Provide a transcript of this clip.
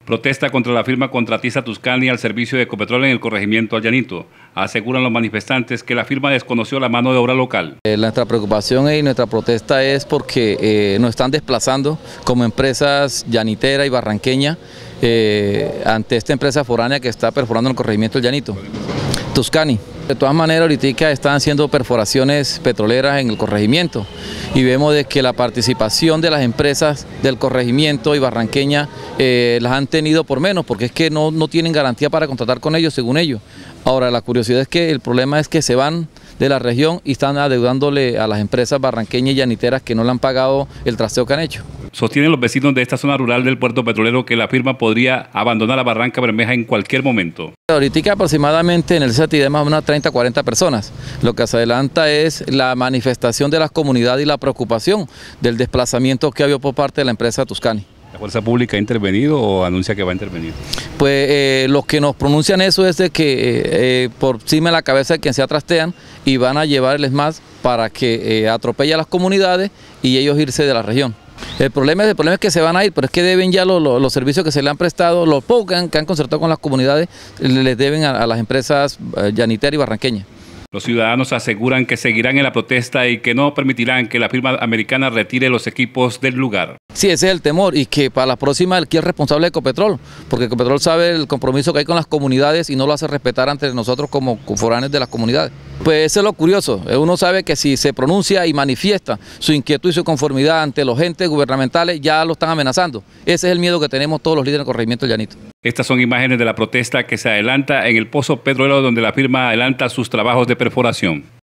Protesta contra la firma contratista Tuscany al servicio de Ecopetrol en el corregimiento Al Llanito. Aseguran los manifestantes que la firma desconoció la mano de obra local. Nuestra preocupación y nuestra protesta es porque nos están desplazando como empresas llanitera y barranqueña ante esta empresa foránea que está perforando en el corregimiento Al Llanito, Tuscany. De todas maneras, ahorita están haciendo perforaciones petroleras en el corregimiento y vemos de que la participación de las empresas del corregimiento y barranqueña las han tenido por menos, porque es que no tienen garantía para contratar con ellos, según ellos. Ahora, la curiosidad es que el problema es que se van de la región y están adeudándole a las empresas barranqueñas y llaniteras que no le han pagado el trasteo que han hecho. Sostienen los vecinos de esta zona rural del puerto petrolero que la firma podría abandonar la Barranca Bermeja en cualquier momento. Ahorita aproximadamente en el CETI de más o menos 30 a 40 personas. Lo que se adelanta es la manifestación de las comunidades y la preocupación del desplazamiento que ha habido por parte de la empresa Tuscany. ¿La fuerza pública ha intervenido o anuncia que va a intervenir? Pues los que nos pronuncian eso es de que por encima de la cabeza de quien se trastean y van a llevarles más para que atropelle a las comunidades y ellos irse de la región. El problema es que se van a ir, pero es que deben ya los servicios que se le han prestado, los pocos que han concertado con las comunidades, les deben a las empresas llaniteras y barranqueñas. Los ciudadanos aseguran que seguirán en la protesta y que no permitirán que la firma americana retire los equipos del lugar. Sí, ese es el temor, y que para la próxima el que es responsable de Ecopetrol, porque Ecopetrol sabe el compromiso que hay con las comunidades y no lo hace respetar ante nosotros como foráneos de las comunidades. Pues eso es lo curioso, uno sabe que si se pronuncia y manifiesta su inquietud y su conformidad ante los entes gubernamentales, ya lo están amenazando. Ese es el miedo que tenemos todos los líderes del corregimiento Al Llanito. Estas son imágenes de la protesta que se adelanta en el pozo petrolero donde la firma adelanta sus trabajos de perforación.